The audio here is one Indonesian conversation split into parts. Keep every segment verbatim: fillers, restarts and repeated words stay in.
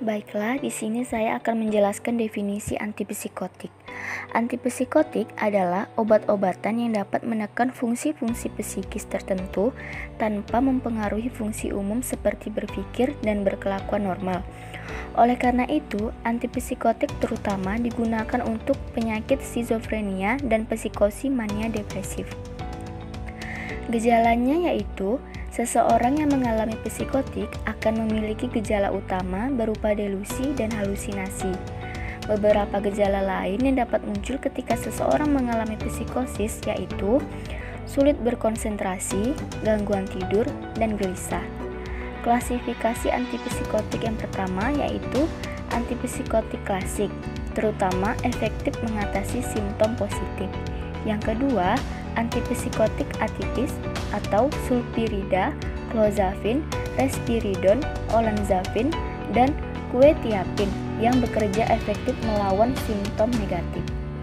Baiklah, di sini saya akan menjelaskan definisi antipsikotik. Antipsikotik adalah obat-obatan yang dapat menekan fungsi-fungsi psikis tertentu tanpa mempengaruhi fungsi umum seperti berpikir dan berkelakuan normal. Oleh karena itu, antipsikotik terutama digunakan untuk penyakit skizofrenia dan psikosi mania depresif. Gejalanya yaitu seseorang yang mengalami psikotik akan memiliki gejala utama berupa delusi dan halusinasi. Beberapa gejala lain yang dapat muncul ketika seseorang mengalami psikosis yaitu sulit berkonsentrasi, gangguan tidur, dan gelisah. Klasifikasi antipsikotik yang pertama yaitu antipsikotik klasik, terutama efektif mengatasi simptom positif. Yang kedua, antipsikotik atipis atau sulpirida, clozapine, respiridon, olanzapine, dan quetiapine yang bekerja efektif melawan simptom negatif.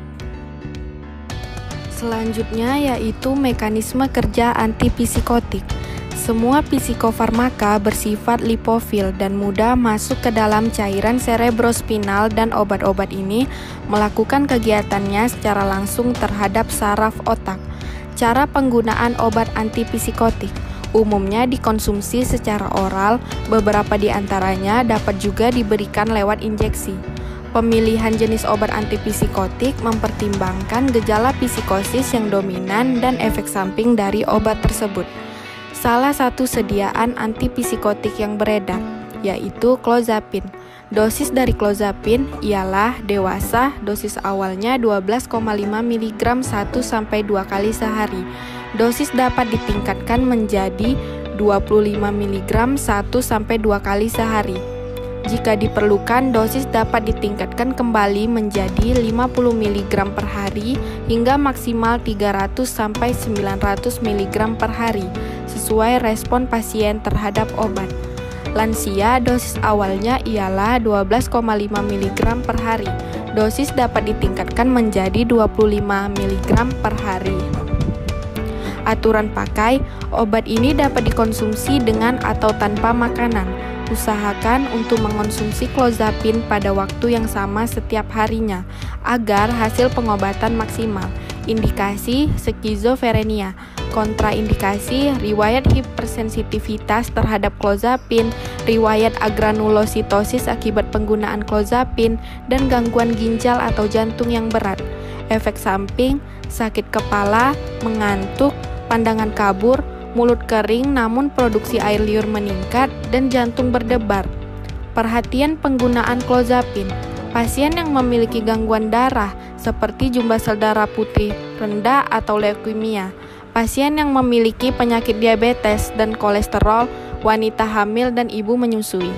Selanjutnya yaitu mekanisme kerja antipsikotik. Semua psikofarmaka bersifat lipofil dan mudah masuk ke dalam cairan cerebrospinal dan obat-obat ini melakukan kegiatannya secara langsung terhadap saraf otak. Cara penggunaan obat antipsikotik umumnya dikonsumsi secara oral, beberapa di antaranya dapat juga diberikan lewat injeksi. Pemilihan jenis obat antipsikotik mempertimbangkan gejala psikosis yang dominan dan efek samping dari obat tersebut. Salah satu sediaan antipsikotik yang beredar yaitu clozapine. Dosis dari clozapine ialah dewasa, dosis awalnya dua belas koma lima miligram satu sampai dua kali sehari. Dosis dapat ditingkatkan menjadi dua puluh lima miligram satu sampai dua kali sehari. Jika diperlukan, dosis dapat ditingkatkan kembali menjadi lima puluh miligram per hari hingga maksimal tiga ratus sampai sembilan ratus miligram per hari, sesuai respon pasien terhadap obat. Lansia, dosis awalnya ialah dua belas koma lima miligram per hari. Dosis dapat ditingkatkan menjadi dua puluh lima miligram per hari. Aturan pakai, obat ini dapat dikonsumsi dengan atau tanpa makanan. Usahakan untuk mengonsumsi clozapine pada waktu yang sama setiap harinya, agar hasil pengobatan maksimal. Indikasi skizofrenia. Kontraindikasi, riwayat hipersensitivitas terhadap clozapine, riwayat agranulositosis akibat penggunaan clozapine, dan gangguan ginjal atau jantung yang berat. Efek samping, sakit kepala, mengantuk, pandangan kabur, mulut kering namun produksi air liur meningkat, dan jantung berdebar. Perhatian penggunaan clozapine. Pasien yang memiliki gangguan darah seperti jumlah sel darah putih rendah atau leukemia, pasien yang memiliki penyakit diabetes dan kolesterol, wanita hamil dan ibu menyusui.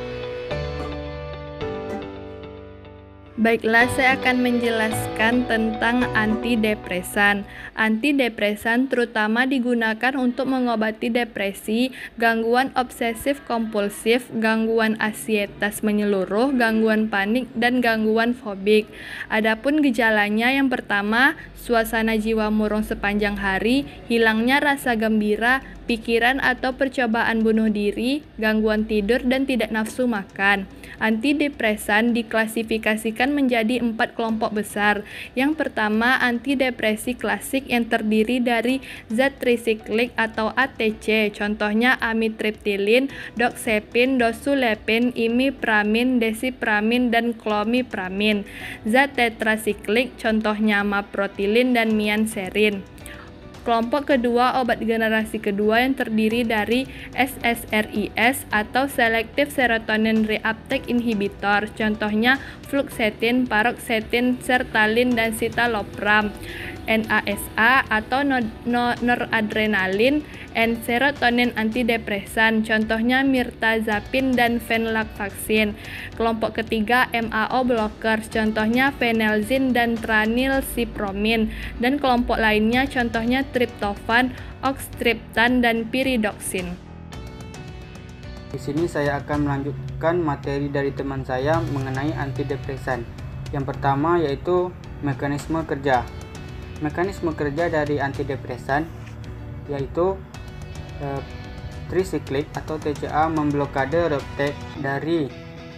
Baiklah, saya akan menjelaskan tentang antidepresan. Antidepresan terutama digunakan untuk mengobati depresi, gangguan obsesif kompulsif, gangguan ansietas menyeluruh, gangguan panik, dan gangguan fobik. Adapun gejalanya yang pertama, suasana jiwa murung sepanjang hari, hilangnya rasa gembira, pikiran atau percobaan bunuh diri, gangguan tidur, dan tidak nafsu makan. Antidepresan diklasifikasikan menjadi empat kelompok besar. Yang pertama, antidepresi klasik yang terdiri dari zat trisiklik atau A T C, contohnya amitriptilin, doxepin, dosulepin, imipramin, desipramin, dan clomipramin. Zat tetrasiklik, contohnya maprotilin dan mianserin. Kelompok kedua, obat generasi kedua yang terdiri dari S S R I S atau Selective Serotonin Reuptake Inhibitor, contohnya fluoxetine, paroxetine, sertalin, dan citalopram. N A S A atau noradrenalin and serotonin antidepresan, contohnya mirtazapine dan venlafaxine. Kelompok ketiga, M A O blockers, contohnya phenelzine dan tranilsipromin, dan kelompok lainnya contohnya triptofan, oxtriptan, dan pyridoxine. Di sini saya akan melanjutkan materi dari teman saya mengenai antidepresan. Yang pertama yaitu mekanisme kerja. Mekanisme kerja dari antidepresan yaitu eh, trisiklik atau T C A memblokade reuptake dari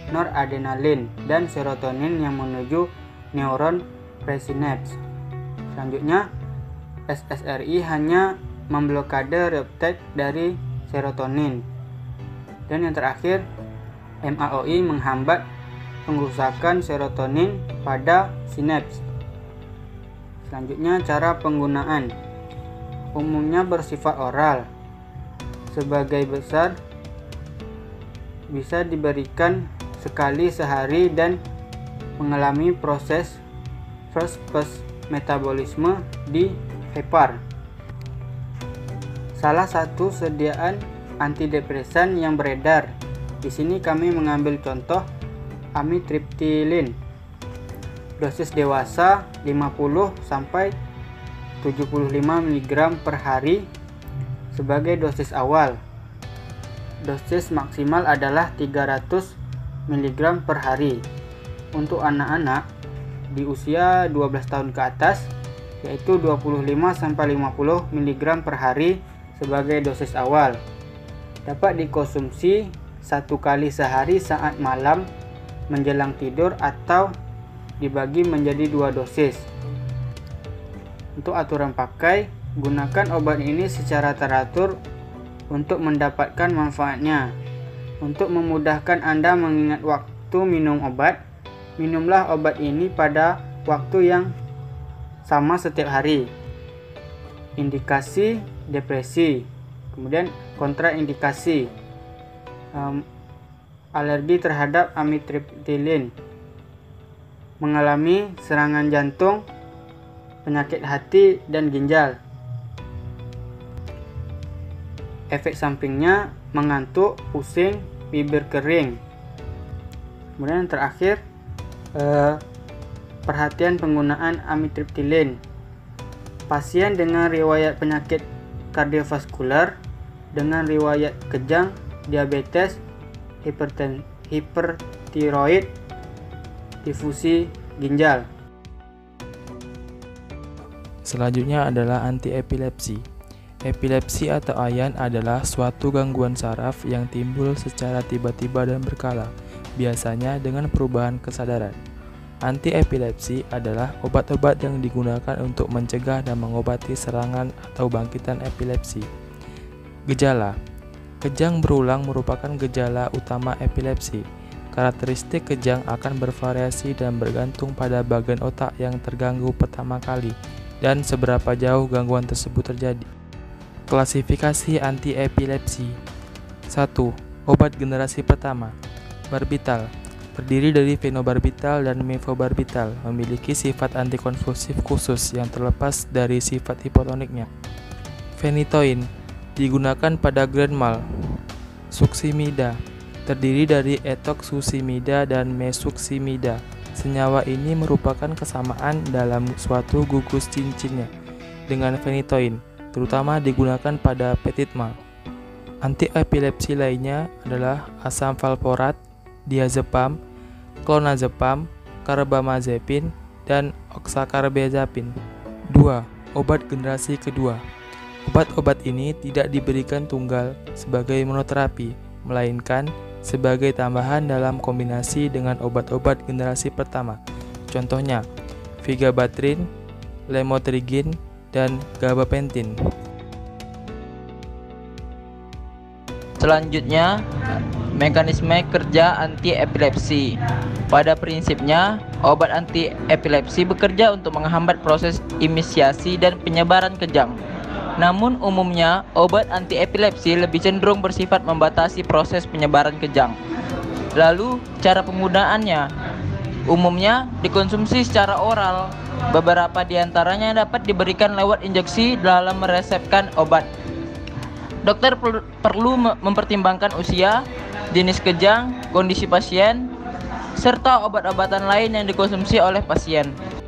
noradrenalin dan serotonin yang menuju neuron presinaps. Selanjutnya, S S R I hanya memblokade reuptake dari serotonin. Dan yang terakhir, M A O I menghambat pengrusakan serotonin pada sinaps. Selanjutnya, cara penggunaan umumnya bersifat oral. Sebagai besar bisa diberikan sekali sehari dan mengalami proses first pass metabolisme di hepar. Salah satu sediaan antidepresan yang beredar. Di sini kami mengambil contoh amitriptilin. Dosis dewasa lima puluh sampai tujuh puluh lima miligram per hari sebagai dosis awal. Dosis maksimal adalah tiga ratus miligram per hari. Untuk anak-anak di usia dua belas tahun ke atas yaitu dua puluh lima sampai lima puluh miligram per hari sebagai dosis awal. Dapat dikonsumsi satu kali sehari saat malam menjelang tidur atau dibagi menjadi dua dosis. Untuk aturan pakai, gunakan obat ini secara teratur untuk mendapatkan manfaatnya. Untuk memudahkan Anda mengingat waktu minum obat, minumlah obat ini pada waktu yang sama setiap hari. Indikasi depresi, kemudian kontraindikasi um, alergi terhadap amitriptilin, mengalami serangan jantung, penyakit hati dan ginjal. Efek sampingnya mengantuk, pusing, bibir kering. Kemudian yang terakhir, eh, perhatian penggunaan amitriptilin. Pasien dengan riwayat penyakit kardiovaskular, dengan riwayat kejang, diabetes, hiperten, hipertiroid, difusi ginjal. Selanjutnya adalah antiepilepsi. Epilepsi atau ayan adalah suatu gangguan saraf yang timbul secara tiba-tiba dan berkala, biasanya dengan perubahan kesadaran. Antiepilepsi adalah obat-obat yang digunakan untuk mencegah dan mengobati serangan atau bangkitan epilepsi. Gejala: kejang berulang merupakan gejala utama epilepsi. Karakteristik kejang akan bervariasi dan bergantung pada bagian otak yang terganggu pertama kali dan seberapa jauh gangguan tersebut terjadi. Klasifikasi antiepilepsi. satu. Obat generasi pertama. Barbital. Terdiri dari fenobarbital dan mefobarbital, memiliki sifat antikonvulsif khusus yang terlepas dari sifat hipotoniknya. Phenytoin digunakan pada grand mal. Succinimida terdiri dari etoxsuccinimida dan mesuccinimida. Senyawa ini merupakan kesamaan dalam suatu gugus cincinnya dengan phenytoin, terutama digunakan pada petit mal. Antiepilepsi lainnya adalah asam valproat, diazepam, clonazepam, carbamazepin, dan oxcarbazepin. dua. Obat generasi kedua. Obat-obat ini tidak diberikan tunggal sebagai monoterapi, melainkan sebagai tambahan dalam kombinasi dengan obat-obat generasi pertama. Contohnya, vigabatrin, lamotrigine, dan gabapentin. Selanjutnya, mekanisme kerja antiepilepsi. Pada prinsipnya, obat antiepilepsi bekerja untuk menghambat proses inisiasi dan penyebaran kejang. Namun umumnya, obat antiepilepsi lebih cenderung bersifat membatasi proses penyebaran kejang. Lalu, cara penggunaannya umumnya dikonsumsi secara oral. Beberapa di antaranya dapat diberikan lewat injeksi dalam meresepkan obat. Dokter perlu mempertimbangkan usia, jenis kejang, kondisi pasien, serta obat-obatan lain yang dikonsumsi oleh pasien.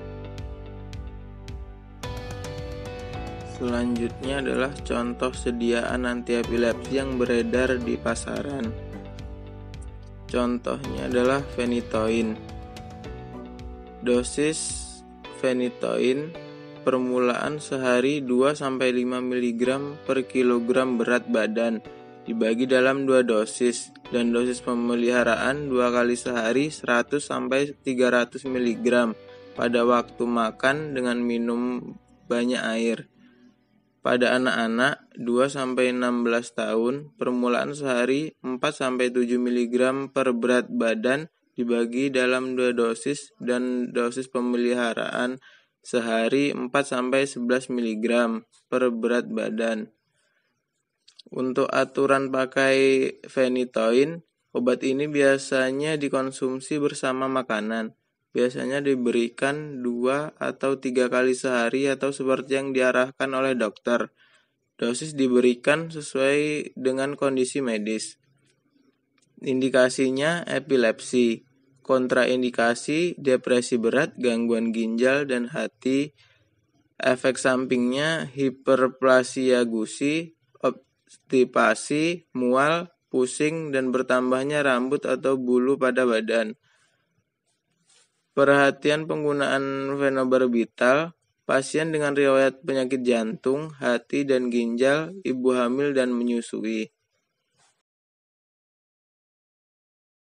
Selanjutnya adalah contoh sediaan antiepilepsi yang beredar di pasaran. Contohnya adalah phenytoin. Dosis phenytoin permulaan sehari dua sampai lima miligram per kilogram berat badan, dibagi dalam dua dosis, dan dosis pemeliharaan dua kali sehari seratus sampai tiga ratus miligram pada waktu makan dengan minum banyak air. Pada anak-anak dua sampai enam belas tahun, permulaan sehari empat sampai tujuh miligram per berat badan dibagi dalam dua dosis dan dosis pemeliharaan sehari empat sampai sebelas miligram per berat badan. Untuk aturan pakai phenytoin, obat ini biasanya dikonsumsi bersama makanan. Biasanya diberikan dua atau tiga kali sehari atau seperti yang diarahkan oleh dokter. Dosis diberikan sesuai dengan kondisi medis. Indikasinya epilepsi, kontraindikasi depresi berat, gangguan ginjal dan hati. Efek sampingnya hiperplasia gusi, obstipasi, mual, pusing, dan bertambahnya rambut atau bulu pada badan. Perhatian penggunaan fenobarbital, pasien dengan riwayat penyakit jantung, hati dan ginjal, ibu hamil dan menyusui.